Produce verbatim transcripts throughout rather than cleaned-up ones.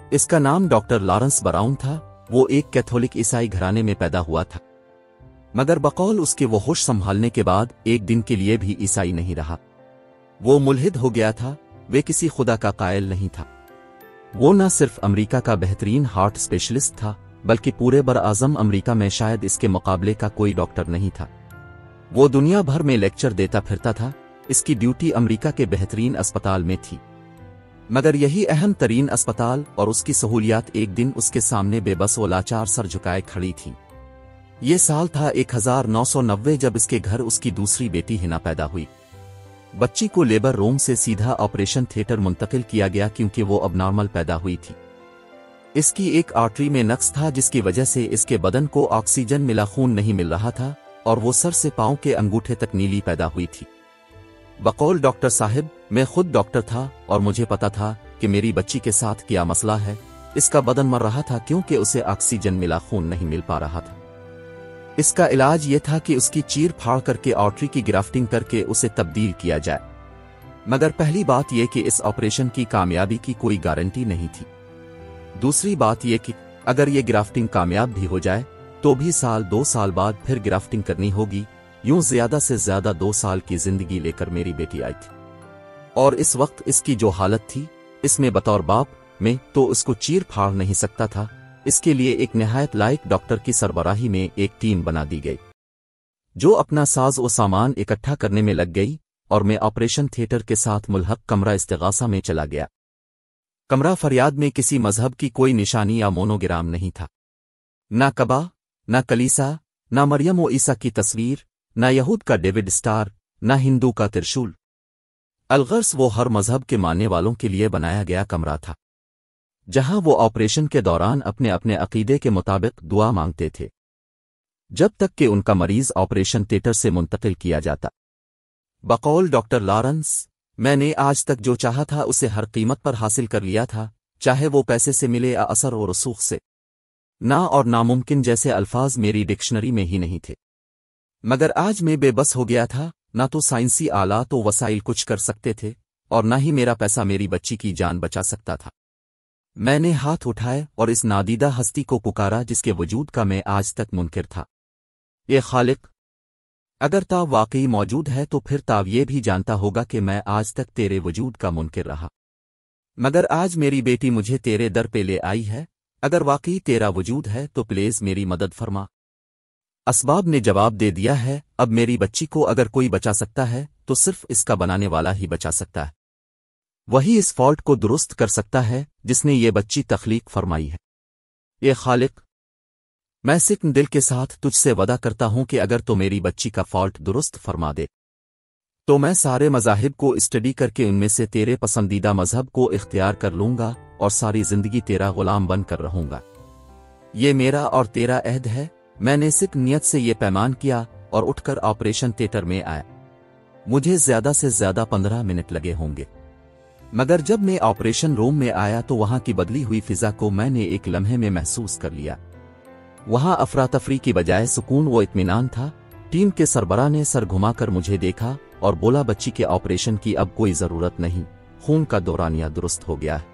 اس کا نام doctor Lawrence brown تھا۔ وہ ایک کیتھولک عیسائی گھرانے میں پیدا ہوا تھا، مگر بقول اس کے وہ ہوش سنبھالنے کے بعد ایک دن کے لیے بھی عیسائی نہیں رہا۔ وہ ملحد ہو گیا تھا، وہ کسی خدا کا قائل نہیں تھا۔ وہ نہ صرف امریکہ کا بہترین ہارٹ اسپیشلسٹ تھا، بلکہ پورے براعظم امریکہ میں شاید اس کے مقابلے کا کوئی ڈاکٹر نہیں تھا۔ وہ دنیا بھر میں لیکچر دیتا پھرتا تھا، اس کی ڈیوٹی امریکہ کے بہترین اسپتال میں تھی، مگر یہی اہم ترین اسپتال اور اس کی سہولیات ایک دن اس کے سامنے بے بس و لاچار سر جھکائے کھڑی تھی۔ یہ سال تھا ایک ہزار نو سو نوے جب اس کے گھر اس کی دوسری بیٹی ہنا پیدا ہوئی۔ بچی کو لیبر روم سے سیدھا آپریشن تھیٹر منتقل کیا گیا کیونکہ وہ اب نارمل پیدا ہوئی تھی۔ اس کی ایک آرٹری میں نقص تھا جس کی وجہ سے اس کے بدن کو آکسیجن ملا خون نہیں مل رہا تھا، اور وہ سر سے پاؤں کے انگوٹھے تک نیلی پیدا ہوئی تھی۔ بقول ڈاکٹر صاحب، میں خود ڈاکٹر تھا اور مجھے پتا تھا کہ میری بچی کے ساتھ کیا مسئلہ ہے۔ اس کا بدن مر رہا تھا کیونکہ اسے آکسیجن ملا خون نہیں مل پا رہا تھا۔ اس کا علاج یہ تھا کہ اس کی چیر پھاڑ کر کے آرٹری کی گرافٹنگ کر کے اسے تبدیل کیا جائے، مگر پہلی بات یہ کہ اس آپریشن کی کامیابی کی کوئی گارنٹی نہیں تھی۔ دوسری بات یہ کہ اگر یہ گرافٹنگ کامیاب بھی ہو جائے تو بھی سال دو سال بعد پھر گرافٹنگ کرنی ہوگی۔ یوں زیادہ سے زیادہ دو سال کی زندگی لے کر میری بیٹی آئی تھی، اور اس وقت اس کی جو حالت تھی، اس میں بطور باپ میں تو اس کو چیر پھاڑ نہیں سکتا تھا۔ اس کے لیے ایک نہایت لائق ڈاکٹر کی سربراہی میں ایک ٹیم بنا دی گئی جو اپنا ساز و سامان اکٹھا کرنے میں لگ گئی، اور میں آپریشن تھیٹر کے ساتھ ملحق کمرہ استغاثہ میں چلا گیا۔ کمرہ فریاد میں کسی مذہب کی کوئی نشانی یا مونوگرام نہیں تھا، نہ کعبہ، نہ کلیسا، نہ مریم و عیسیٰ کی تصویر، نہ یہود کا ڈیوڈ اسٹار، نہ ہندو کا ترشول۔ الغرض وہ ہر مذہب کے ماننے والوں کے لیے بنایا گیا کمرہ تھا، جہاں وہ آپریشن کے دوران اپنے اپنے عقیدے کے مطابق دعا مانگتے تھے جب تک کہ ان کا مریض آپریشن تھیٹر سے منتقل کیا جاتا۔ بقول ڈاکٹر لارنس، میں نے آج تک جو چاہا تھا اسے ہر قیمت پر حاصل کر لیا تھا، چاہے وہ پیسے سے ملے یا اثر و رسوخ سے۔ نا اور ناممکن جیسے الفاظ میری ڈکشنری میں ہی نہیں تھے، مگر آج میں بے بس ہو گیا تھا۔ نہ تو سائنسی آلات و وسائل کچھ کر سکتے تھے، اور نہ ہی میرا پیسہ میری بچی کی جان بچا سکتا تھا۔ میں نے ہاتھ اٹھائے اور اس نادیدہ ہستی کو پکارا جس کے وجود کا میں آج تک منکر تھا۔ یہ خالق، اگر تا واقعی موجود ہے تو پھر تا یہ بھی جانتا ہوگا کہ میں آج تک تیرے وجود کا منکر رہا، مگر آج میری بیٹی مجھے تیرے در پہ لے آئی ہے۔ اگر واقعی تیرا وجود ہے تو پلیز میری مدد فرما۔ اسباب نے جواب دے دیا ہے، اب میری بچی کو اگر کوئی بچا سکتا ہے تو صرف اس کا بنانے والا ہی بچا سکتا ہے۔ وہی اس فالٹ کو درست کر سکتا ہے جس نے یہ بچی تخلیق فرمائی ہے۔ یہ خالق، میں سکن دل کے ساتھ تجھ سے وعدہ کرتا ہوں کہ اگر تو میری بچی کا فالٹ درست فرما دے تو میں سارے مذاہب کو اسٹڈی کر کے ان میں سے تیرے پسندیدہ مذہب کو اختیار کر لوں گا اور ساری زندگی تیرا غلام بن کر رہوں گا۔ یہ میرا اور تیرا عہد ہے۔ میں نے سکھ نیت سے یہ پیمان کیا اور اٹھ کر آپریشن تھیٹر میں آیا۔ مجھے زیادہ سے زیادہ پندرہ منٹ لگے ہوں گے، مگر جب میں آپریشن روم میں آیا تو وہاں کی بدلی ہوئی فضا کو میں نے ایک لمحے میں محسوس کر لیا۔ وہاں افراتفری کی بجائے سکون و اطمینان تھا۔ ٹیم کے سربراہ نے سر گھما کر مجھے دیکھا اور بولا، بچی کے آپریشن کی اب کوئی ضرورت نہیں، خون کا دورانیہ درست ہو گیا ہے۔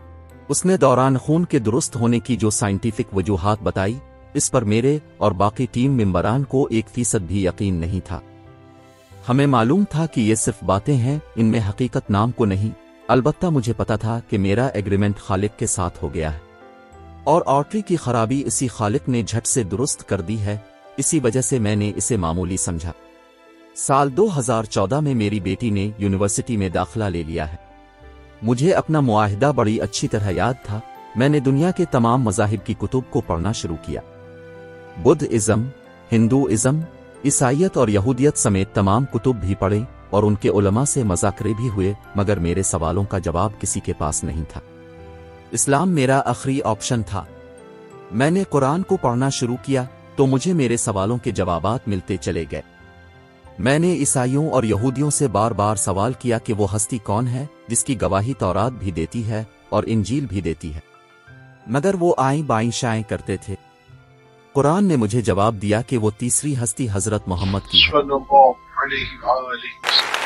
اس نے دوران خون کے درست ہونے کی جو سائنٹیفک وجوہات بتائی، اس پر میرے اور باقی ٹیم ممبران کو ایک فیصد بھی یقین نہیں تھا۔ ہمیں معلوم تھا کہ یہ صرف باتیں ہیں، ان میں حقیقت نام کو نہیں۔ البتہ مجھے پتا تھا کہ میرا ایگریمنٹ خالق کے ساتھ ہو گیا ہے، اور آرٹری کی خرابی اسی خالق نے جھٹ سے درست کر دی ہے، اسی وجہ سے میں نے اسے معمولی سمجھا۔ سال دو ہزار چودہ میں میری بیٹی نے یونیورسٹی میں داخلہ لے لیا ہے۔ مجھے اپنا معاہدہ بڑی اچھی طرح یاد تھا۔ میں نے دنیا کے تمام مذاہب کی کتب کو پڑھنا شروع کیا، بدھ ازم، ہندو ازم، عیسائیت اور یہودیت سمیت تمام کتب بھی پڑھیں، اور ان کے علماء سے مذاکرے بھی ہوئے، مگر میرے سوالوں کا جواب کسی کے پاس نہیں تھا۔ اسلام میرا آخری آپشن تھا۔ میں نے قرآن کو پڑھنا شروع کیا تو مجھے میرے سوالوں کے جوابات ملتے چلے گئے۔ میں نے عیسائیوں اور یہودیوں سے بار بار سوال کیا کہ وہ ہستی کون ہے جس کی گواہی تورات بھی دیتی ہے اور انجیل بھی دیتی ہے، مگر وہ آئیں بائیں شائیں کرتے تھے۔ قرآن نے مجھے جواب دیا کہ وہ تیسری ہستی حضرت محمد کی ہے۔